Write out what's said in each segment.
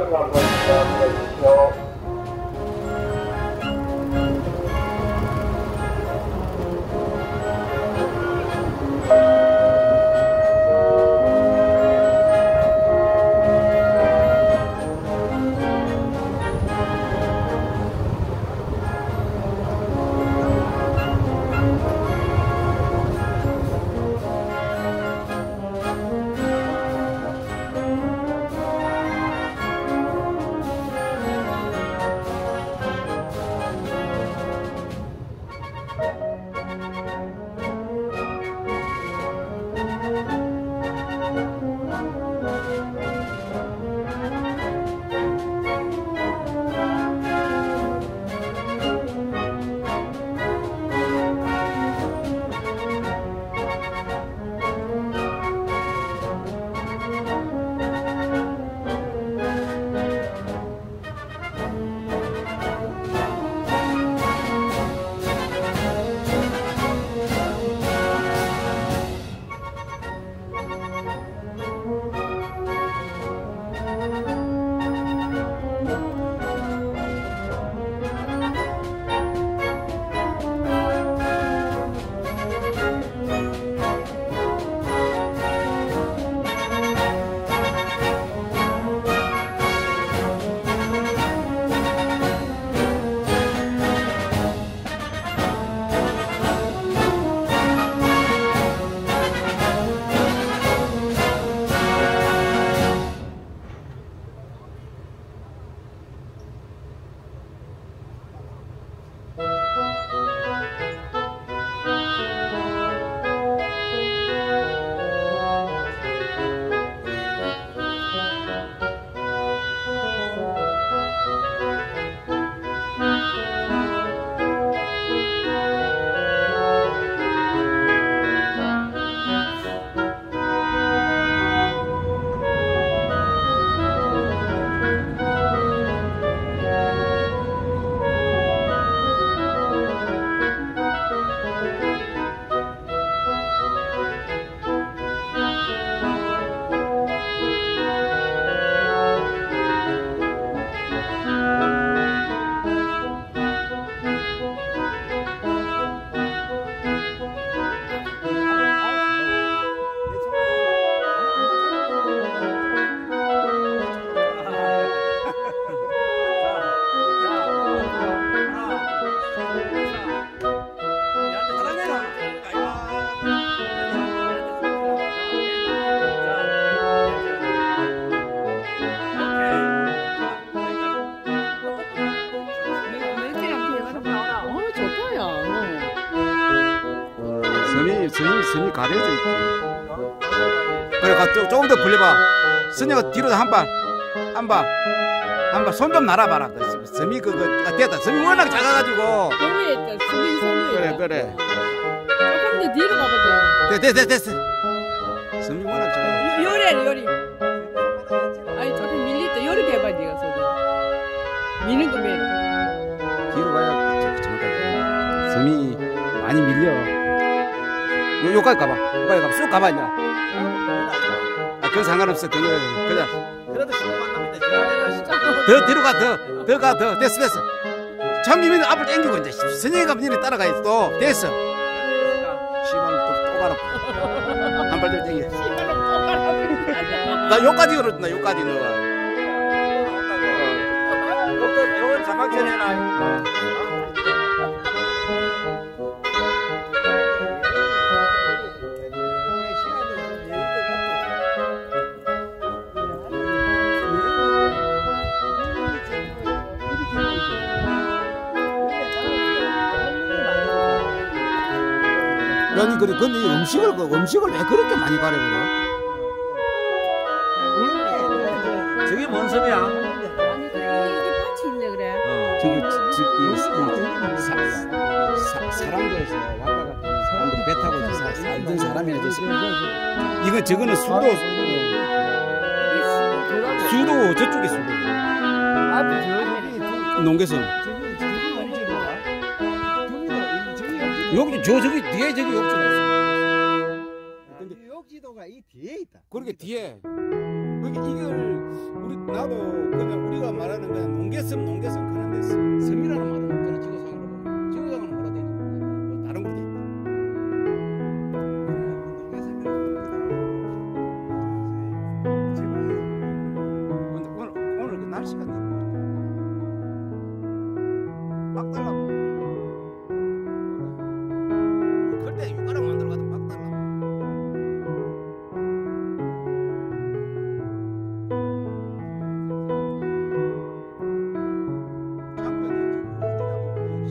섬이 가려져 있지. 그래, 조금 더 벌려봐. 선녀가 뒤로 한 발, 한 발, 한 발. 손 좀 날아봐라. 섬이 됐다. 섬이 워낙 작아가지고. 섬이 있다. 섬이. 그래. 조금 더 뒤로 가보자. 됐어. 섬이 워낙 작아. 요리. 아니, 조금 밀리다. 요리 해봐, 니가 소리. 미는 거 밀어. 뒤로 가야 정확하게. 섬이 많이 밀려. 요까지 가봐. 쑥 가봐, 이제. 그건 상관없어. 그냥. 그래도 신경 만납니다. 더 뒤로 가, 더. 됐어. 참이면 앞을 당기고, 이제. 선생님이 니네 따라가야지, 또. 됐어. 시발로 또 가라. 한 발 더 당겨. 나 요까지 그러던다, 요까지 너가. 요건 자막전 해라. 아니, 그래, 근데 이 음식을 왜 그렇게 많이 가려버려? 저게 뭔 섬이야? 아니, 이게 밭이 있네, 그래. 사람도에서 왔다 갔다 사람들이 배 타고 살던 사람이라 저거는 수도 저쪽에 수도 농계선 여기 저기 뒤에 저기 욕조가 있어. 근데 목지도가 이 뒤에 있다. 그렇게 뒤에 그게 이걸 우리 나도 그냥 우리가 말하는 그냥 농계섬 그런 데서 섬이라는 말은 없잖아. 지구상으로 보면 지구상으로 뭐라 돼 있는 거야. 뭐 다른 걸로 돼 있다. 근데 오늘 그 날씨가 너무 막 달라. 그때 육가락 만들어 가도 막 달라. 장면이 지금 어디다 보면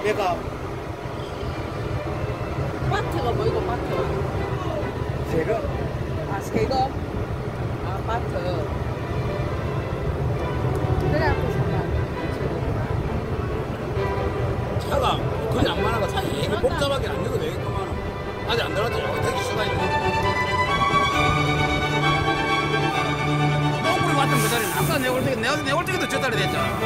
배가 마트가 뭐이고 마트가? 제가 아 새거? 아 마트. 그래갖고 잠깐. 차가 그냥 안 많아가 차 이게 복잡하게 안 넣어도 되겠구만. 아직 안 들어갔지. 되게 수가 있네. 똥물이 왔던 그 자리는 아까 내올 때도 저 자리 됐잖아.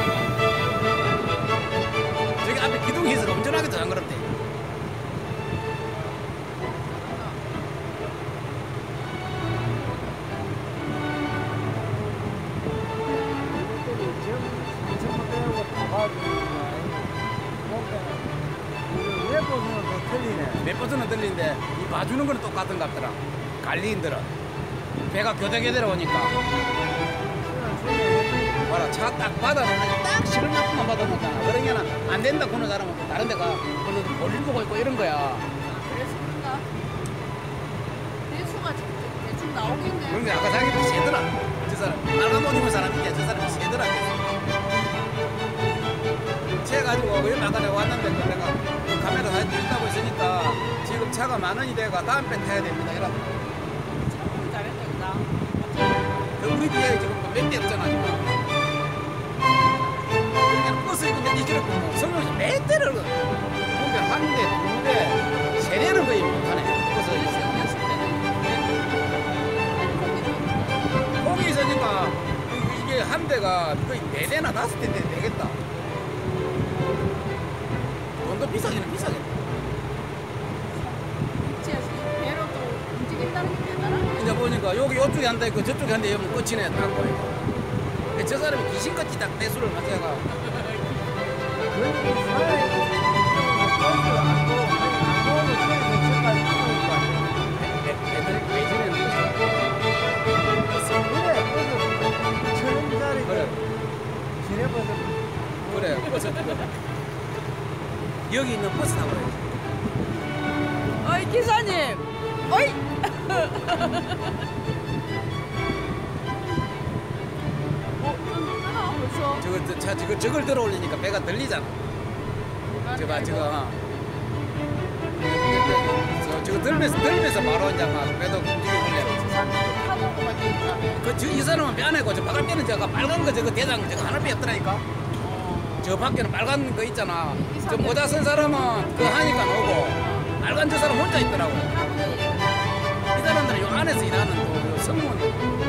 저기 앞에 기둥이 있어서 엄청나게 더 장그럽대. 몇 번은 들리는데 이 봐주는 거는 똑같은 것 같더라. 관리인들은 배가 교대교대로 오니까 봐라 차 딱 받아놓으면 딱 시글만큼만 받아놓잖아. 그러면은 안 된다 그런 사람은 또 다른 데가 볼일 보고 있고 이런 거야. 그래서 그런가? 대수가 대충 나오겠네. 그런데 아까 자기도 세더라. 저 사람 빨간 옷 입은 사람인데 저 사람이 세더라. 채가지고 왜 아까 내가 왔는데 내가 그 카메라 사진 찍다고 있으니까 지금 차가 10,000원이 돼가 다음 배 타야 됩니다. 이러고 참 잘했다 그다. 우리 뒤에 지금 몇 대 없잖아 지금. 그러니까 버스 이거 몇대 길었고 성룡이 몇 대를 근데 한 대, 두 대, 세 대는 거의 못하네. 버스 거기 있으니까 이게 한 대가 거의 4대나 5대 되겠다. 돈도 비싸기는 비싸겠다. 배로 또 움직인다는 게 대단하네. 이제 보니까 여기 이쪽에 한 대 있고 저쪽에 한 대 여면 끝이네. 딱 보니까. 저 사람이 귀신같이 딱 배수를 맞춰가. 그래 버스 여기 있는 버스 타고 가야지. 어이 기사님, 어이. 하나 벌써. 저걸 들어 올리니까 배가 들리잖아. 저봐 저거. 저거 들면서 바로 이제 막 배도 움직이고 이 사람은 배 안에 저 바깥 배는 저거 빨간 거 저거 대장 저거 하나 배 없더라니까. 저 밖에는 빨간 거 있잖아. 저 모자 쓴 사람은 그거 하니까 오고 빨간 저 사람 혼자 있더라고. 이 사람들은 요 안에서 일하는 또 성문이.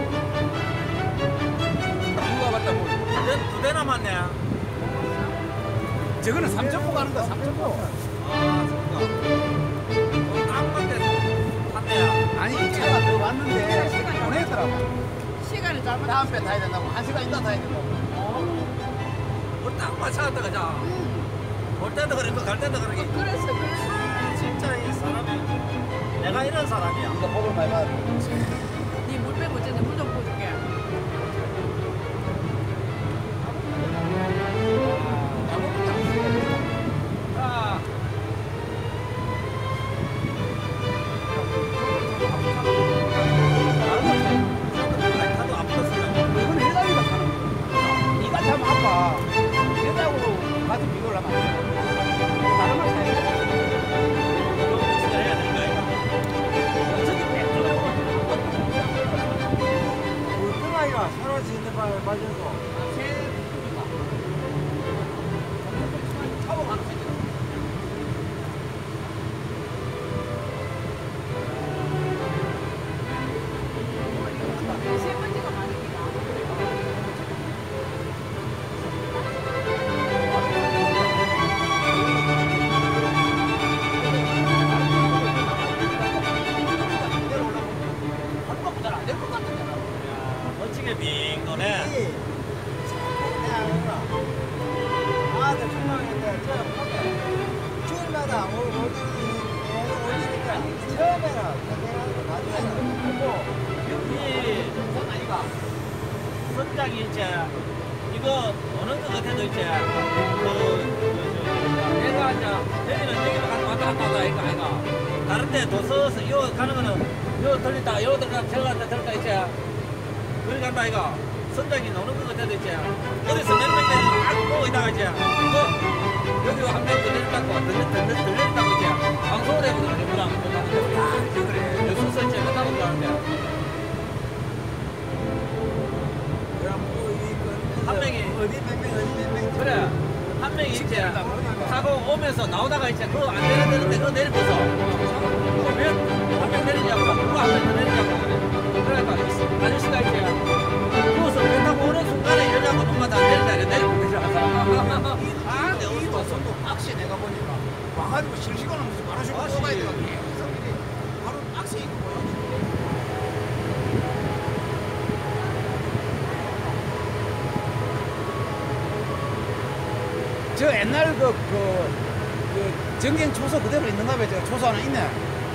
누가 봤다 뭐. 두 대 남았네. 저거는 3,000보 가는 거야 3,000보. 아, 좋다. 딱 맞게 탔네요. 아니 차가 들어왔는데 보내더라고. 시간을 잘못. 다음 배 타야 된다고 1시간 있다 타야 된다고. 딱 맞춰갔다 가자. 올 때도 그랬고 갈 때도 그러게. 그랬어. 진짜 이 사람이 내가 이런 사람이야. 이거 먹을 말만. 니물 빼고 이제 물좀 부어줄게. 타도 아팠어요. 이건 해당이가 타는 거야. 네가 타면 아파. 해당으로 가서 비교를 하면 안 돼. 다른 말 타야 돼. 해야 되는 거야. 저기 뺏더라고. 물등아이가 사라지 있는 바에 맞아서 타고 가는 거지. 세 번째가 많으니까. 멋지게 빙 도네. 아들 중학인데 저 팝에 주일마다 올리니까 처음에는 대단하고 나중에는 여기 선장이 이제 이거 어느 것 같아도 이제 내가 이제 여기는 가서 왔다 갔다 하다 이거 아이가 다른데 도서서 요 가는 거는 요 들린다 요 들어가 저거 갔다 들어가 이제 그리 간다 이거 선장이 노는 것 같아도 이제 어디서 몇몇 대를 딱 보고 있다가 이제 여기 한 명도 내렸다 명이 이제 타고 오면서 나오다가 이제 그거 안 되는데 그거 내리고서 몇한명 내리냐고 그거 한명 내리냐고 그러니까 아저씨가 이제 누워서 배 타고 오는 순간에 이러냐고 누가 안 내린다 이래 내리고 그러잖아. 아, 이 노선도 박시 내가 보니까 와가지고 실시간은 무슨 바로 쉬고 뽑아야 되가 계속 바로 박시 있고 뭐야. 저 옛날 그 정경 초소 그대로 있는가 봐요. 저 초소 하나 있네.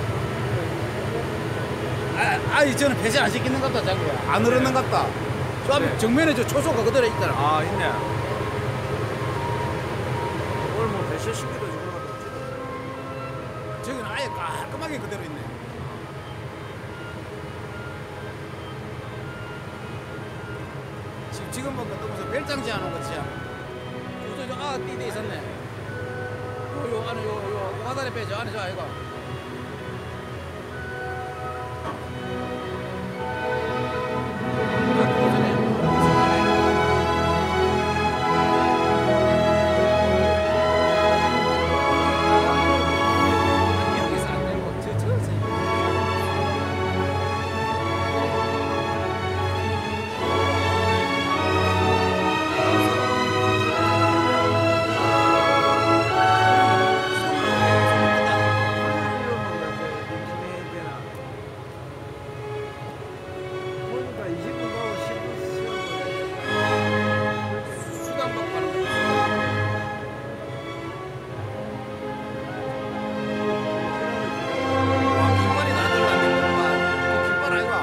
아니 저는 폐쇄 안 시키는 것 같다 자기야. 안 흐르는 것 같다. 저 앞에 정면에 저 초소가 그대로 있더라. 아 있네. 오늘 뭐 배시 시기도 지금 저기는 아예 깔끔하게 그대로 있네. 지금 보니까 또 무슨 별장지 하는 거지. 저 띠대 있었네. 요 안에 요 화단에 빼죠. 안에 저 아이가. 여기서 안 되고 저기서. 보니까 20분 가고 10분 수당 받고 가는 거. 깃발이 나들고 안 되는 깃발 아이가.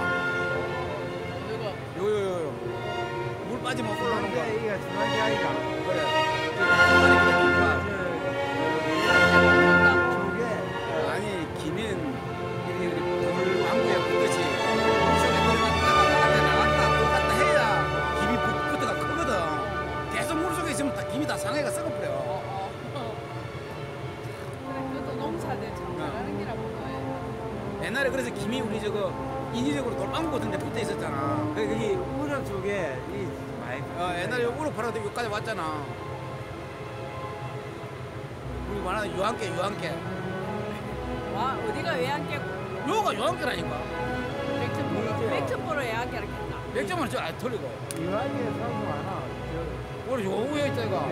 누가 요요요요. 물 빠지면 올라오는 거. 이게 중요한 게 아니라 그래. 깃발이 그래 깃발. 저게 아니 김인 이렇게 돌 왕구에 붙듯이 물속에 들어갔다가 바깥에 나갔다 들어갔다 해야 김이 붙어가 크거든. 계속 물속에 있으면 다 김이 다 상해가 썩어버려. 그래 그것도 농사들 참 잘하는 기라 보다. 옛날에 그래서 김이 우리 저거 인위적으로 돌방구 같은 데 붙어 있었잖아. 그래 거기 우럭 쪽에 이 많이 옛날에 우럭 팔아도 여기까지 왔잖아. 우리 말하는 유한께 와 어디가 왜 안 깨고? 요가 유한께라니까. 백천보로 왜 안 깨겠다. 맥주만 저안 털리고 이완이에 사고 많아. 우리 요구에 있다 이가.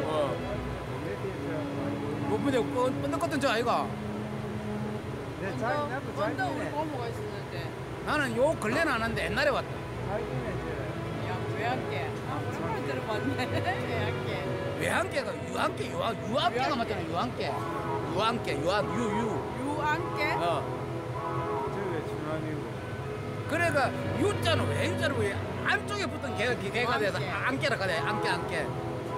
요번에 뻔뻔했거든 저 아이가. 내 자기 나도 먼저 우리 자기네. 고모가 있었는데 나는 요 근래는 안 왔는데 옛날에 왔다. 자기네 야왜 안 깨? 아 오랜만에 들어봤네. 왜 안 깨? 외한께가 유한께가 맞잖아. 유한께 유유. 유안 깨? 저게 중요한이고. 그래가 유자는 왜 유자는 왜 안쪽에 붙은 개가 돼서 안깨라 가대 안깨.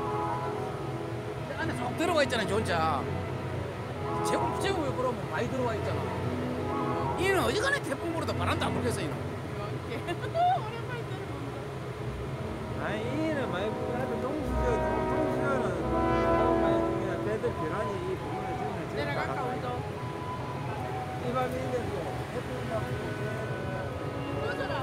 안에 쏙 들어가 있잖아 저 혼자. 제곱 왜 그러면 많이 들어와 있잖아. 이는 어지간해 태풍 불어도 바람도 안 불겠어 이는. 유안 깨. 오랜만에 들어본다. 아니 이는 많이 나도 동수저는 너무 많이 그냥 배들 계란이 이 부분을 주면 내려갈까 우리도? 이 밤인데 햇빛 나고 꺼져라.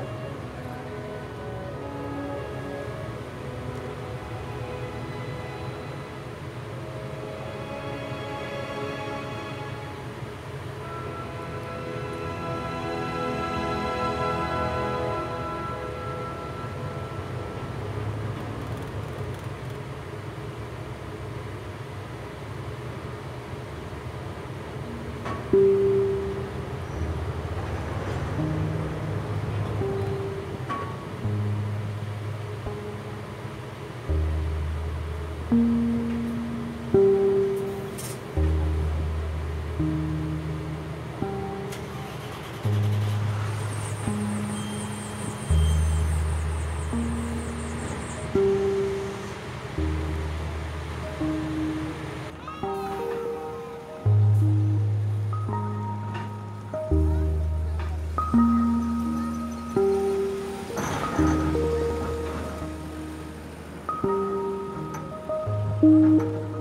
Thank